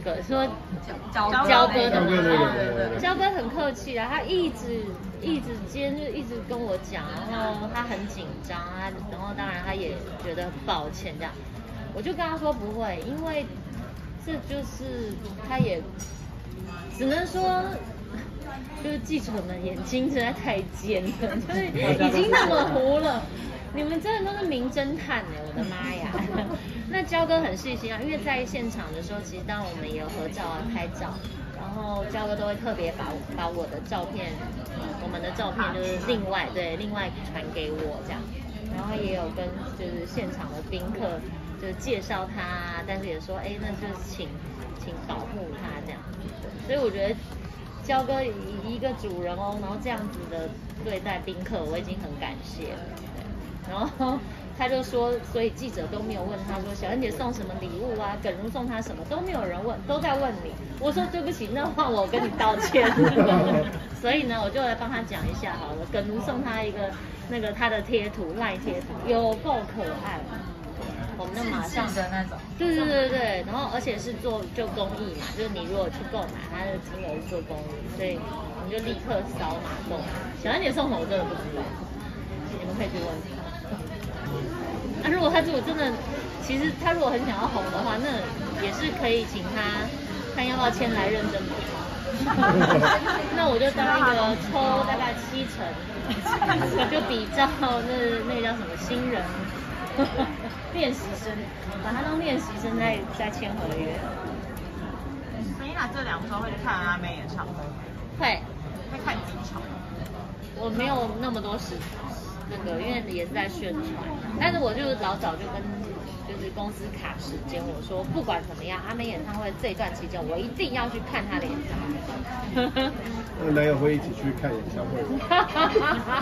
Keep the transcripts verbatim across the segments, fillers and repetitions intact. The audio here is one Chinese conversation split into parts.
个说焦焦哥的嘛， 对对焦哥很客气啊，他一直一直今天就一直跟我讲，然后他很紧张啊，然后当然他也觉得很抱歉这样，我就跟他说不会，因为这就是他也只能说。就是记者们眼睛实在太尖了，就是已经那么糊了。你们真的都是名侦探哎，我的妈呀！那焦哥很细心啊，因为在现场的时候，其实当然我们也有合照啊、拍照，然后焦哥都会特别把把我的照片，我们的照片就是另外对另外传给我这样，然后也有跟就是现场的宾客就是介绍他，但是也说哎，那就是请请保护他这样，所以我觉得。焦哥以一个主人翁，然后这样子的对待宾客，我已经很感谢了。然后他就说，所以记者都没有问他说小恩姐送什么礼物啊，耿如送他什么都没有人问，都在问你。我说对不起，那换我跟你道歉。所以呢，我就来帮他讲一下好了。耿如送他一个那个他的贴图赖贴图，有够可爱。我们就马上的那种， 对对对对，然后而且是做就公益嘛，就是你如果去购买，它的金额是做公益，所以我们就立刻扫码购买。小安姐送什么我真的不知道，你们可以去问他。那、啊、如果他如果真的，其实他如果很想要红的话，那也是可以请他看要不要签来认真买。那我就当一个抽大概七成，就比照那那个叫什么新人。练习生，把他当练习生再再签合约。 所以那这两周会去看阿妹演唱会吗？ 会， 会看几场？ 我没有那么多时那个，因为也是在宣传，但是我就老早就跟就是公司卡时间，我说不管怎么样，阿妹演唱会这一段期间，我一定要去看她的演唱会。 那男友会一起去看演唱会吗？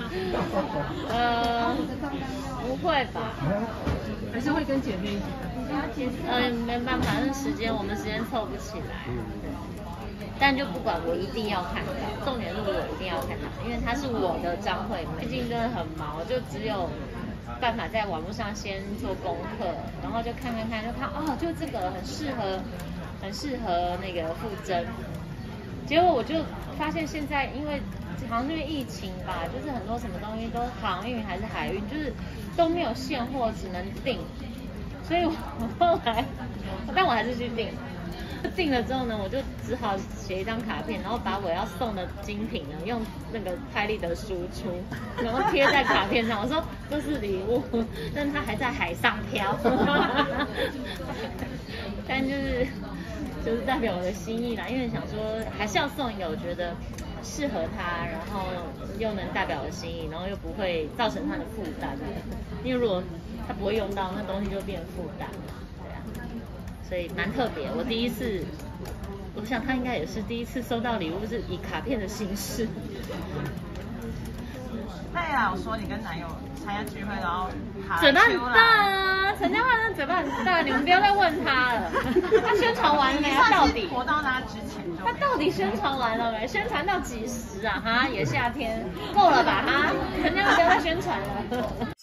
呃，不会吧？ 还是会跟姐妹一起看？ 呃，没办法，那时间我们时间凑不起来。但就不管，我一定要看到。重点是我一定要看到，因为她是我的张惠妹。最近真的很忙，我就只有办法在网络上先做功课，然后就看看看，就看哦，就这个很适合，很适合那个傅征。结果我就发现现在因为好像因为疫情吧，就是很多什么东西都航运还是海运，就是都没有现货，只能订。所以我后来，但我还是去订。订了之后呢，我就只好写一张卡片，然后把我要送的精品呢，用那个拍立得输出，然后贴在卡片上。我说这是礼物，但它还在海上飘。但就是就是代表我的心意啦，因为想说还是要送一个我觉得适合他，然后又能代表我的心意，然后又不会造成他的负担。因为如果他不会用到，那东西就变负担了。所以蛮特别，我第一次，我想他应该也是第一次收到礼物是以卡片的形式。 那也有说你跟男友参加聚会，然后嘴巴很大啊，陈嘉桦那嘴巴很大，你们不要再问他了。他宣传完了没？他到底活到他之前就他到底宣传完了没？宣传到几时啊？哈，也夏天够了吧？哈，陈嘉桦不要再宣传了。